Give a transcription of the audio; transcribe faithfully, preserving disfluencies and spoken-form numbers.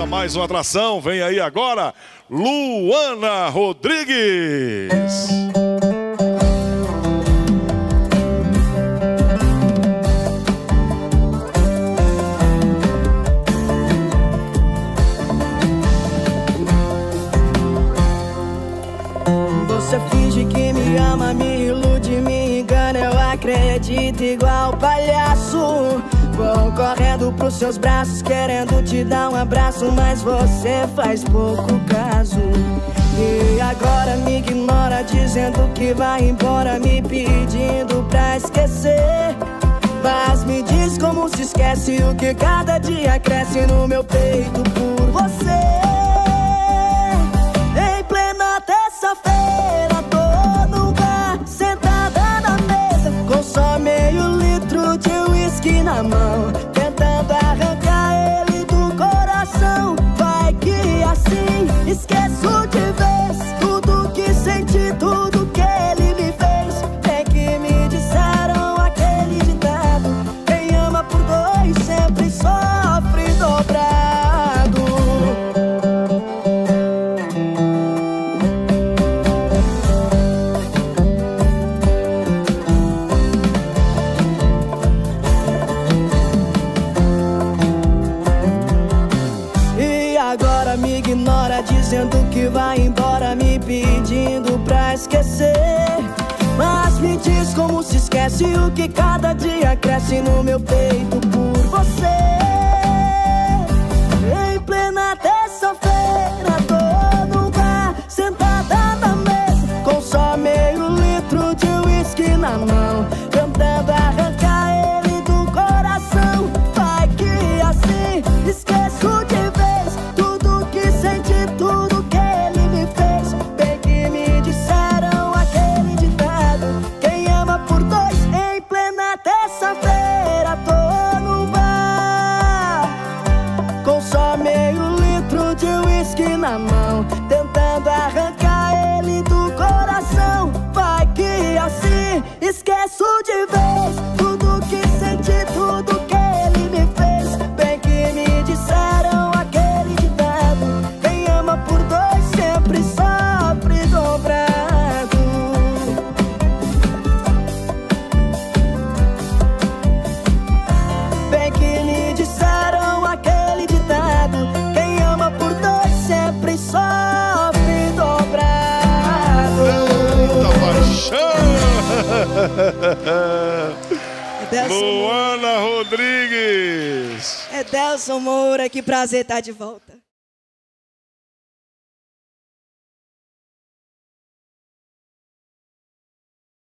volta mais uma atração. Vem aí agora, Luana Rodrigues. Você finge que me ama, me ilude, me engana. Eu acredito igual palhaço. Vou correndo pros seus braços, querendo te dar um abraço, mas você faz pouco caso. E agora me ignora, dizendo que vai embora, me pedindo pra esquecer. Mas me diz como se esquece o que cada dia cresce no meu peito por você. Em plena terça-feira, tô no bar, sentada na mesa, com só meio litro de uísque na mão, tentando arrancar ele do coração. Vai que assim esqueço de vez tudo que senti, tudo que ele me fez. É que me disseram aquele ditado: quem ama por dois sempre sofre dobrado. Agora me ignora, dizendo que vai embora, me pedindo pra esquecer. Mas me diz como se esquece o que cada dia cresce no meu peito por você. Em plena terça-feira, tô no bar, sentada na mesa, com só meio litro de uísque na mão, tentando arrancar ele do coração. Vai que assim esqueço de vez tudo que senti, tudo que ele me fez. Bem que me disseram aquele ditado: quem ama por dois. Em plena terça-feira, tô no bar, com só meio litro de uísque na mão, tentando arrancar ele do coração. Vai que assim esqueço de vez tudo que senti, tudo que ele me fez. Bem que me disseram aquele ditado: quem ama por dois sempre sofre dobrado. Bem que me disseram aquele ditado: quem ama por dois sempre sofre dobrado. Eita paixão! Edelson Luana Rodrigues. Edelson Moura, que prazer estar de volta.